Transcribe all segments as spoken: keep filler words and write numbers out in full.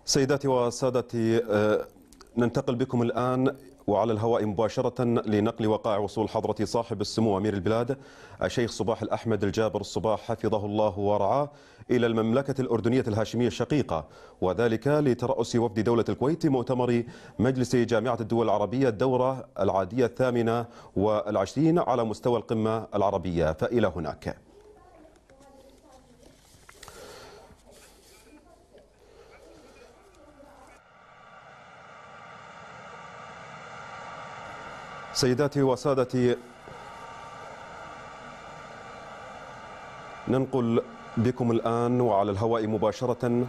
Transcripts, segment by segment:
سيداتي وسادتي، ننتقل بكم الآن وعلى الهواء مباشرة لنقل وقائع وصول حضرة صاحب السمو أمير البلاد الشيخ صباح الأحمد الجابر الصباح حفظه الله ورعاه إلى المملكة الأردنية الهاشمية الشقيقة، وذلك لترأس وفد دولة الكويت مؤتمر مجلس جامعة الدول العربية الدورة العادية الثامنة والعشرين على مستوى القمة العربية. فإلى هناك. سيداتي وسادتي، ننقل بكم الآن وعلى الهواء مباشرة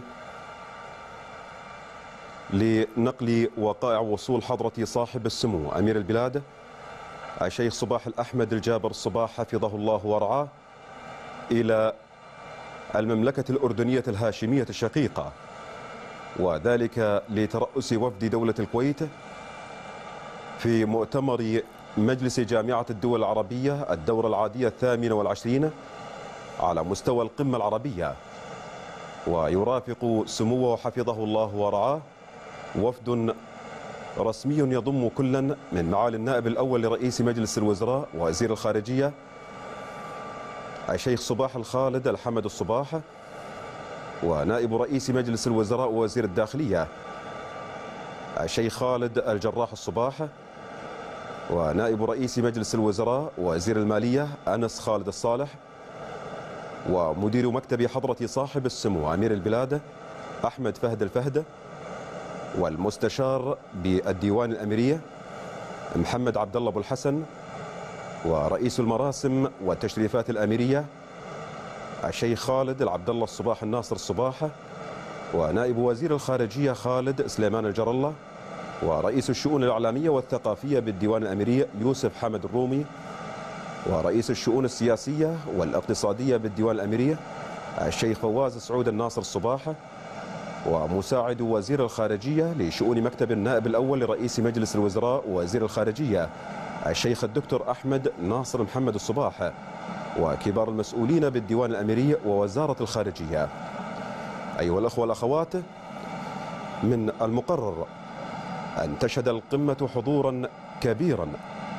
لنقل وقائع وصول حضرة صاحب السمو أمير البلاد الشيخ صباح الأحمد الجابر الصباح حفظه الله ورعاه إلى المملكة الأردنية الهاشمية الشقيقة، وذلك لترأس وفد دولة الكويت في مؤتمر مجلس جامعة الدول العربية الدورة العادية الثامنة والعشرين على مستوى القمة العربية. ويرافق سموه حفظه الله ورعاه وفد رسمي يضم كلا من معالي النائب الأول لرئيس مجلس الوزراء ووزير الخارجية الشيخ صباح الخالد الحمد الصباح، ونائب رئيس مجلس الوزراء ووزير الداخلية الشيخ خالد الجراح الصباح، ونائب رئيس مجلس الوزراء ووزير المالية أنس خالد الصالح، ومدير مكتب حضرة صاحب السمو أمير البلاد أحمد فهد الفهد، والمستشار بالديوان الأميرية محمد عبد الله أبو الحسن، ورئيس المراسم والتشريفات الأميرية الشيخ خالد العبد الله الصباح الناصر الصباح، ونائب وزير الخارجية خالد سليمان الجر الله، ورئيس الشؤون الإعلامية والثقافية بالديوان الأميري يوسف حمد الرومي، ورئيس الشؤون السياسية والاقتصادية بالديوان الأميري الشيخ فواز سعود الناصر الصباح، ومساعد وزير الخارجية لشؤون مكتب النائب الأول لرئيس مجلس الوزراء ووزير الخارجية الشيخ الدكتور أحمد ناصر محمد الصباح، وكبار المسؤولين بالديوان الأميري ووزارة الخارجية. أيها الأخوة والأخوات، من المقرر أن تشهد القمة حضورا كبيرا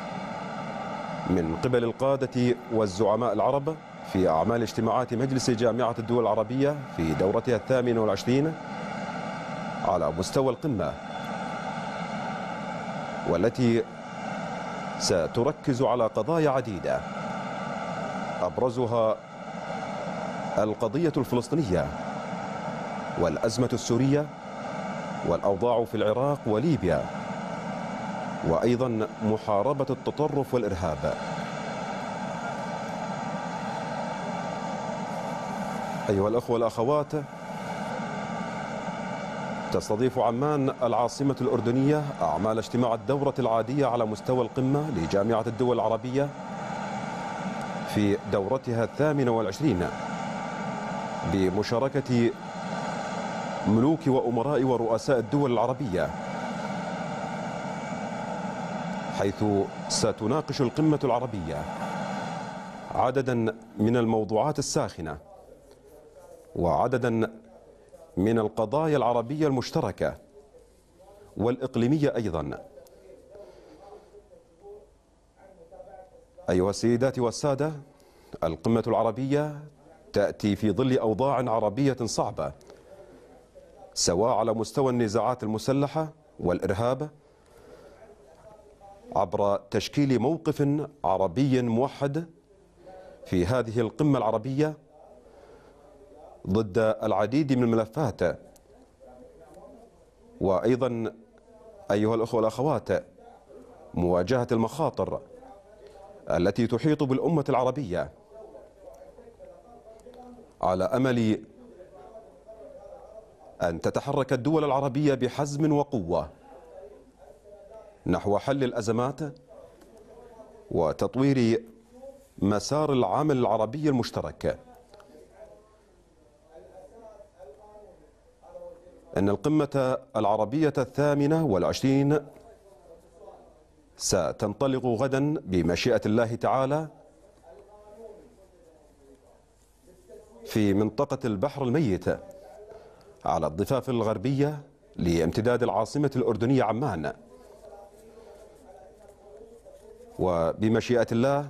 من قبل القادة والزعماء العرب في أعمال اجتماعات مجلس جامعة الدول العربية في دورتها الثامنة والعشرين على مستوى القمة، والتي ستركز على قضايا عديدة أبرزها القضية الفلسطينية والأزمة السورية والأوضاع في العراق وليبيا، وأيضا محاربة التطرف والإرهاب. أيها الأخوة والأخوات، تستضيف عمان العاصمة الأردنية أعمال اجتماع الدورة العادية على مستوى القمة لجامعة الدول العربية في دورتها الثامنة والعشرين بمشاركة ملوك وأمراء ورؤساء الدول العربية، حيث ستناقش القمة العربية عددا من الموضوعات الساخنة وعددا من القضايا العربية المشتركة والإقليمية أيضا. أيها السيدات والسادة، القمة العربية تأتي في ظل أوضاع عربية صعبة، سواء على مستوى النزاعات المسلحة والإرهاب عبر تشكيل موقف عربي موحد في هذه القمة العربية ضد العديد من الملفات، وأيضا أيها الأخوة والأخوات مواجهة المخاطر التي تحيط بالأمة العربية، على أمل أن تتحرك الدول العربية بحزم وقوة نحو حل الأزمات وتطوير مسار العمل العربي المشترك. إن القمة العربية الثامنة والعشرين ستنطلق غدا بمشيئة الله تعالى في منطقة البحر الميت على الضفاف الغربية لامتداد العاصمة الأردنية عمان. وبمشيئة الله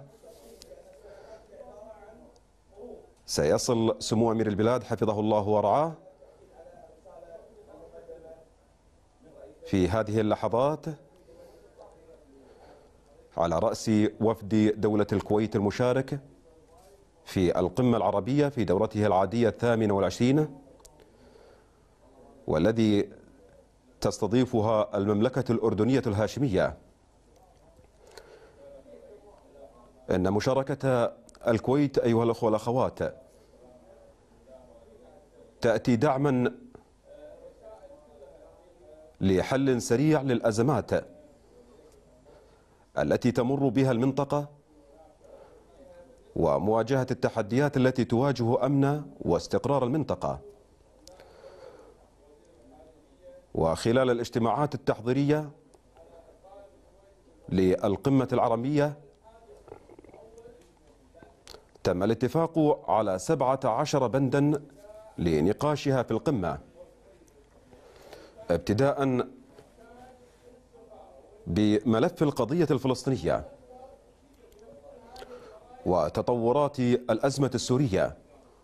سيصل سمو أمير البلاد حفظه الله ورعاه في هذه اللحظات على رأس وفد دولة الكويت المشارك في القمة العربية في دورته العادية الثامنة والعشرين، والذي تستضيفها المملكة الأردنية الهاشمية. إن مشاركة الكويت أيها الأخوة والأخوات تأتي دعما لحل سريع للأزمات التي تمر بها المنطقة ومواجهة التحديات التي تواجه أمن واستقرار المنطقة. وخلال الاجتماعات التحضيرية للقمة العربية تم الاتفاق على سبعة عشر بندا لنقاشها في القمة، ابتداء بملف القضية الفلسطينية وتطورات الأزمة السورية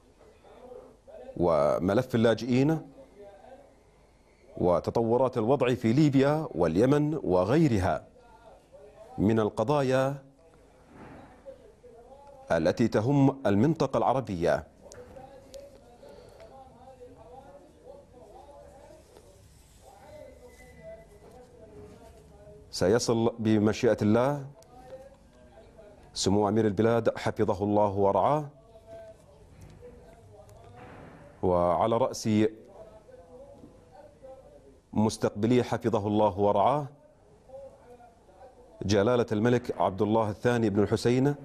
وملف اللاجئين وتطورات الوضع في ليبيا واليمن وغيرها من القضايا التي تهم المنطقة العربية. سيصل بمشيئة الله سمو أمير البلاد حفظه الله ورعاه وعلى رأس مستقبليه حفظه الله ورعاه جلالة الملك عبد الله الثاني بن الحسين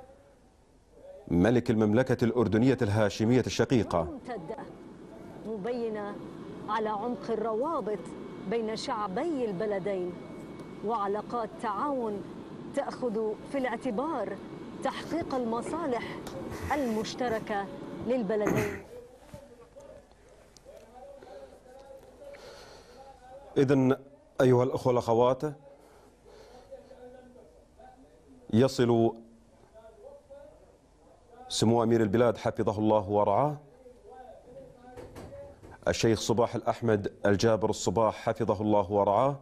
ملك المملكة الأردنية الهاشمية الشقيقة، مبينة على عمق الروابط بين شعبي البلدين وعلاقات تعاون تأخذ في الاعتبار تحقيق المصالح المشتركة للبلدين. إذن أيها الأخوة والأخوات، يصل سمو أمير البلاد حفظه الله ورعاه الشيخ صباح الأحمد الجابر الصباح حفظه الله ورعاه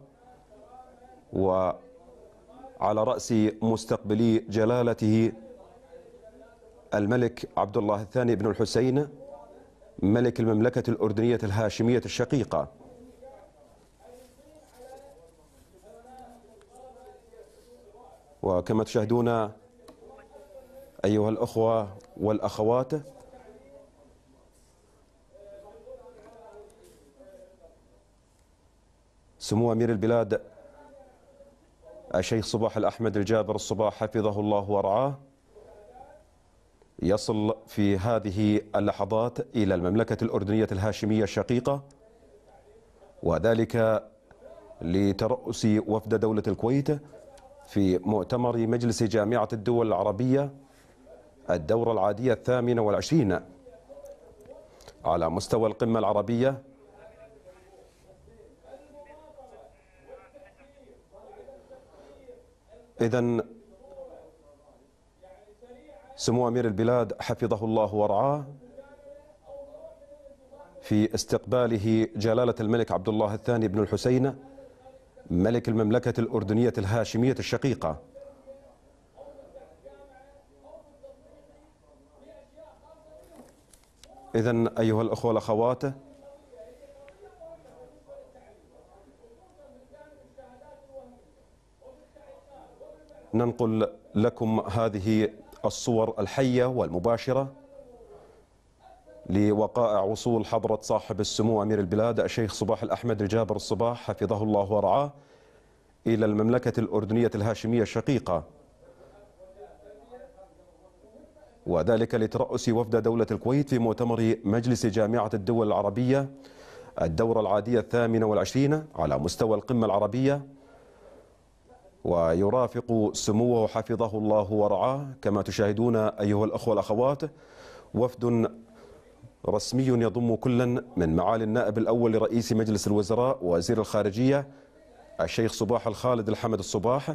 وعلى رأس مستقبلي جلالته الملك عبد الله الثاني بن الحسين ملك المملكة الأردنية الهاشمية الشقيقة. وكما تشاهدون أيها الأخوة والأخوات سمو أمير البلاد الشيخ صباح الأحمد الجابر الصباح حفظه الله ورعاه يصل في هذه اللحظات إلى المملكة الأردنية الهاشمية الشقيقة، وذلك لترأس وفد دولة الكويت في مؤتمر مجلس جامعة الدول العربية الدورة العادية الثامنة والعشرين على مستوى القمة العربية. إذن سمو أمير البلاد حفظه الله ورعاه في استقباله جلالة الملك عبد الله الثاني بن الحسين ملك المملكة الأردنية الهاشمية الشقيقة. إذن أيها الأخوة والأخوات، ننقل لكم هذه الصور الحية والمباشرة لوقائع وصول حضرة صاحب السمو أمير البلاد الشيخ صباح الأحمد الجابر الصباح حفظه الله ورعاه إلى المملكة الأردنية الهاشمية الشقيقة، وذلك لترأس وفد دولة الكويت في مؤتمر مجلس جامعة الدول العربية الدورة العادية الثامنة والعشرين على مستوى القمة العربية. ويرافق سموه حفظه الله ورعاه كما تشاهدون أيها الأخوة والأخوات وفد رسمي يضم كلا من معالي النائب الأول لرئيس مجلس الوزراء ووزير الخارجية الشيخ صباح الخالد الحمد الصباح،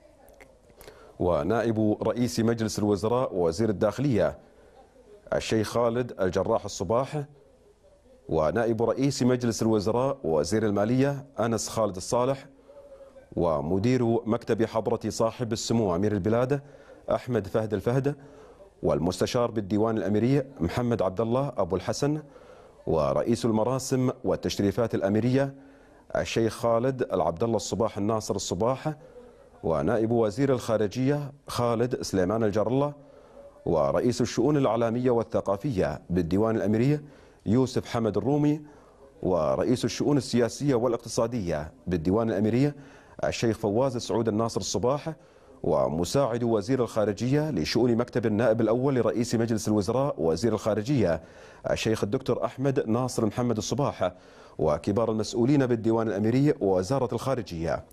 ونائب رئيس مجلس الوزراء ووزير الداخلية الشيخ خالد الجراح الصباح، ونائب رئيس مجلس الوزراء ووزير المالية أنس خالد الصالح، ومدير مكتب حضرة صاحب السمو أمير البلاد أحمد فهد الفهد، والمستشار بالديوان الأميري محمد عبد الله أبو الحسن، ورئيس المراسم والتشريفات الأميرية الشيخ خالد العبد الله الصباح الناصر الصباح، ونائب وزير الخارجية خالد سليمان الجر الله، ورئيس الشؤون الإعلامية والثقافية بالديوان الأميري يوسف حمد الرومي، ورئيس الشؤون السياسية والاقتصادية بالديوان الأميري الشيخ فواز سعود الناصر الصباح، ومساعد وزير الخارجية لشؤون مكتب النائب الأول لرئيس مجلس الوزراء ووزير الخارجية الشيخ الدكتور أحمد ناصر محمد الصباح، وكبار المسؤولين بالديوان الأميري ووزارة الخارجية.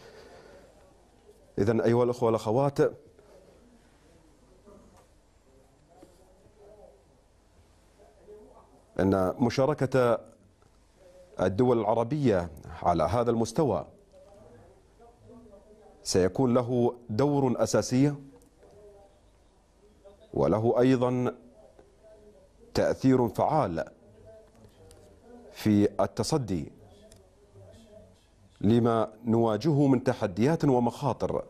إذن أيها الأخوة والأخوات، أن مشاركة الدول العربية على هذا المستوى سيكون له دور أساسي، وله أيضا تأثير فعال في التصدي لما نواجهه من تحديات ومخاطر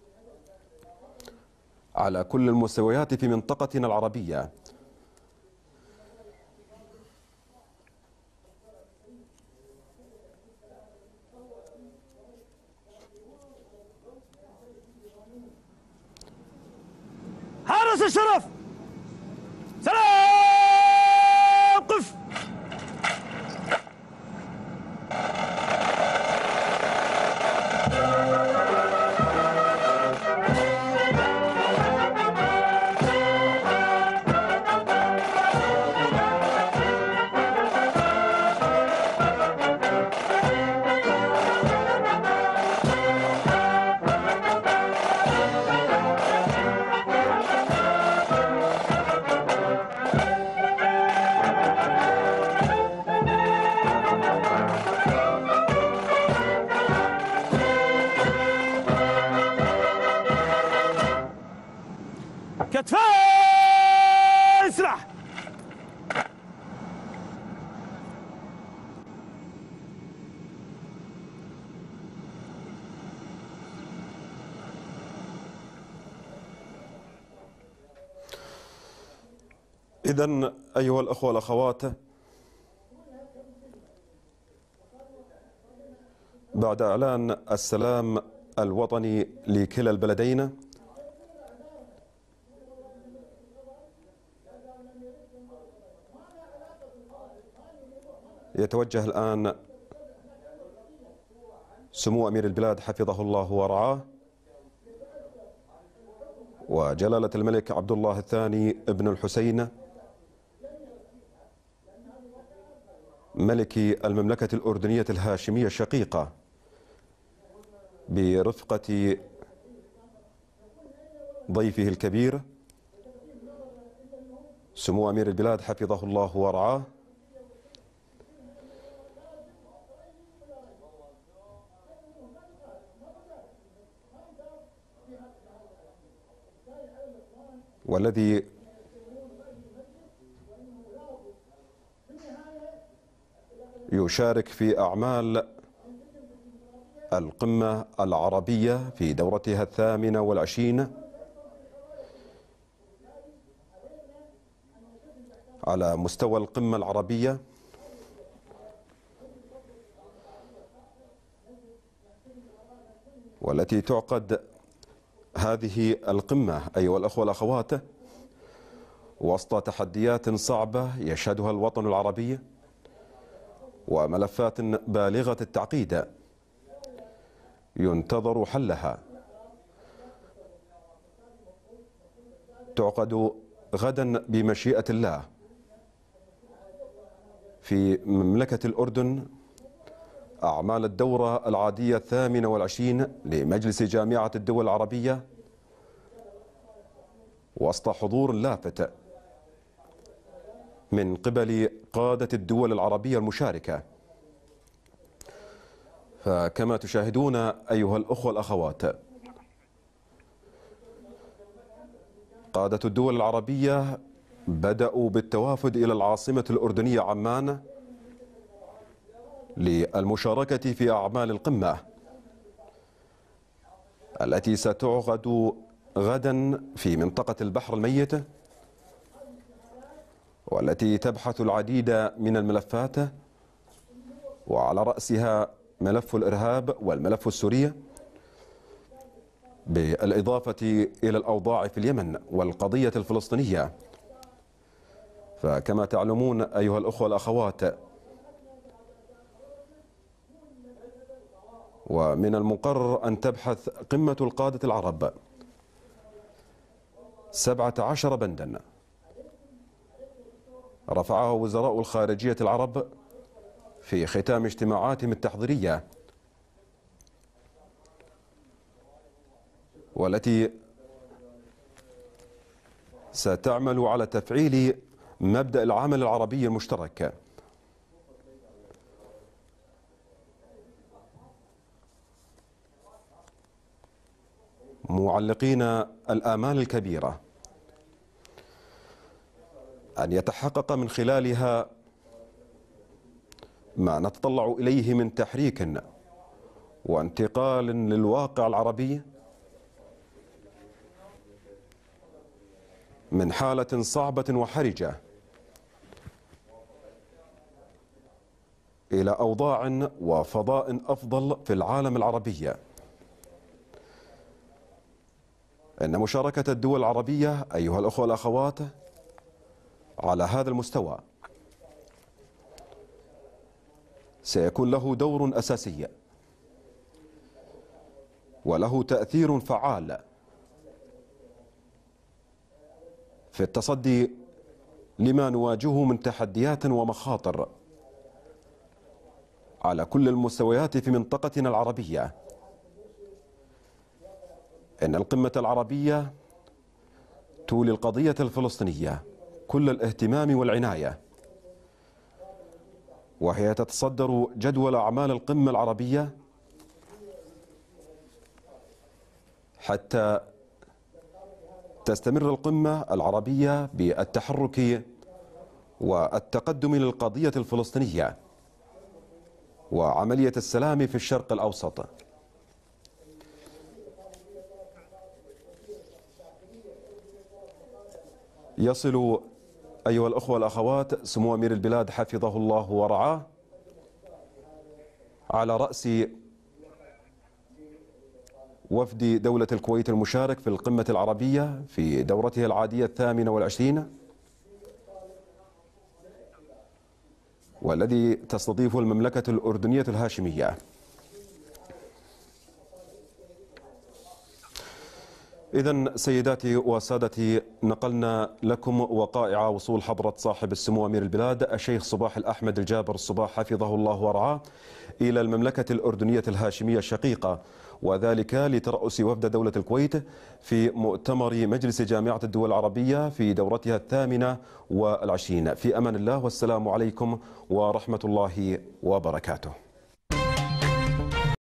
على كل المستويات في منطقتنا العربية. حارس الشرف سلام قف. كتفاي اسرح. إذن أيها الأخوة والأخوات، بعد إعلان السلام الوطني لكلا البلدين، يتوجه الآن سمو أمير البلاد حفظه الله ورعاه وجلالة الملك عبد الله الثاني ابن الحسين ملك المملكة الأردنية الهاشمية الشقيقة برفقة ضيفه الكبير سمو أمير البلاد حفظه الله ورعاه، والذي يشارك في أعمال القمة العربية في دورتها الثامنة والعشرين على مستوى القمة العربية، والتي تعقد هذه القمة أيها الأخوة والأخوات وسط تحديات صعبة يشهدها الوطن العربي وملفات بالغة التعقيد ينتظر حلها. تعقد غدا بمشيئة الله في مملكة الأردن أعمال الدورة العادية الثامنة والعشرين لمجلس جامعة الدول العربية وسط حضور لافت من قبل قادة الدول العربية المشاركة. فكما تشاهدون أيها الأخوة الأخوات، قادة الدول العربية بدأوا بالتوافد إلى العاصمة الأردنية عمان للمشاركة في أعمال القمة التي ستعقد غدا في منطقة البحر الميت، والتي تبحث العديد من الملفات، وعلى رأسها ملف الإرهاب والملف السوري، بالإضافة إلى الأوضاع في اليمن والقضية الفلسطينية. فكما تعلمون أيها الأخوة الأخوات، ومن المقرر أن تبحث قمة القادة العرب سبعة عشر بندا رفعها وزراء الخارجية العرب في ختام اجتماعاتهم التحضيرية، والتي ستعمل على تفعيل مبدأ العمل العربي المشترك. معلقين الآمال الكبيرة أن يتحقق من خلالها ما نتطلع إليه من تحريك وانتقال للواقع العربي من حالة صعبة وحرجة إلى أوضاع وفضاء أفضل في العالم العربي. إن مشاركة الدول العربية أيها الأخوة والأخوات على هذا المستوى سيكون له دور أساسي وله تأثير فعال في التصدي لما نواجهه من تحديات ومخاطر على كل المستويات في منطقتنا العربية. إن القمة العربية تولي القضية الفلسطينية كل الاهتمام والعناية، وهي تتصدر جدول أعمال القمة العربية حتى تستمر القمة العربية بالتحرك والتقدم للقضية الفلسطينية وعملية السلام في الشرق الأوسط. يصل أيها الأخوة والأخوات سمو أمير البلاد حفظه الله ورعاه على رأس وفد دولة الكويت المشارك في القمة العربية في دورتها العادية الثامنة والعشرين، والذي تستضيفه المملكة الأردنية الهاشمية. إذن سيداتي وسادتي، نقلنا لكم وقائع وصول حضرة صاحب السمو أمير البلاد الشيخ صباح الأحمد الجابر الصباح حفظه الله ورعاه إلى المملكة الأردنية الهاشمية الشقيقة، وذلك لترأس وفد دولة الكويت في مؤتمر مجلس جامعة الدول العربية في دورتها الثامنة والعشرين. في أمان الله، والسلام عليكم ورحمة الله وبركاته.